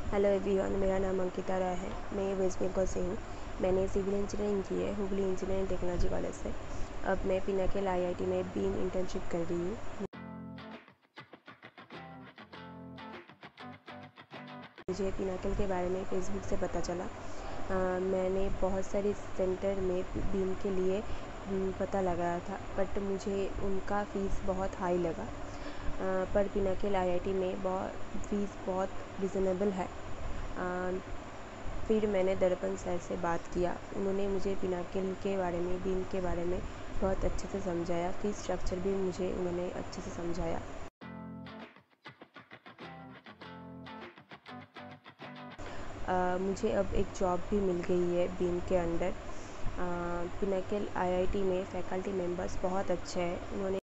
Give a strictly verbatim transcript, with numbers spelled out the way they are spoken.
Hello everyone, मेरा नाम अंकिता राय है। मैं वेस्ट बंगाल से हूँ। मैंने सिविल इंजीनियरिंग की है हुगली इंजीनियरिंग टेक्नोलॉजी कॉलेज से। अब मैं पिनाकिल आईआईटी में बीम इंटर्नशिप कर रही हूँ। मुझे पिनाकिल के बारे में फेसबुक से पता चला। आ, मैंने बहुत सारे सेंटर में बीम के लिए पता लगाया था, बट मुझे उनका फ़ीस बहुत हाई लगा। आ, पर पिनाकिल आईआईटी में बहुत फ़ीस बहुत रिजनेबल है। आ, फिर मैंने दर्पण सर से बात किया। उन्होंने मुझे पिनाकिल के बारे में, बीम के बारे में बहुत अच्छे से समझाया। फीस स्ट्रक्चर भी मुझे उन्होंने अच्छे से समझाया। आ, मुझे अब एक जॉब भी मिल गई है बीम के अंडर। पिनाकिल आईआईटी में फैकल्टी मेंबर्स बहुत अच्छे हैं। उन्होंने